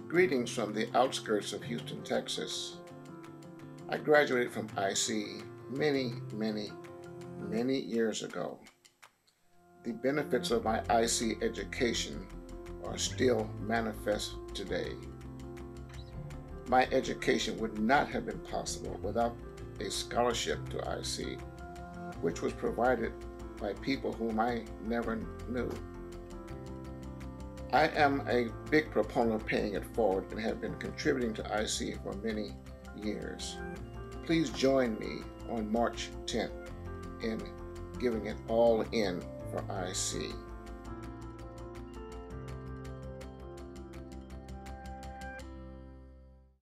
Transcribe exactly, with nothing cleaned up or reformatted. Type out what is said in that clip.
Greetings from the outskirts of Houston, Texas. I graduated from I C many, many, many years ago. The benefits of my I C education are still manifest today. My education would not have been possible without a scholarship to I C, which was provided by people whom I never knew. I am a big proponent of paying it forward and have been contributing to I C for many years. Please join me on March tenth in giving it all in for I C.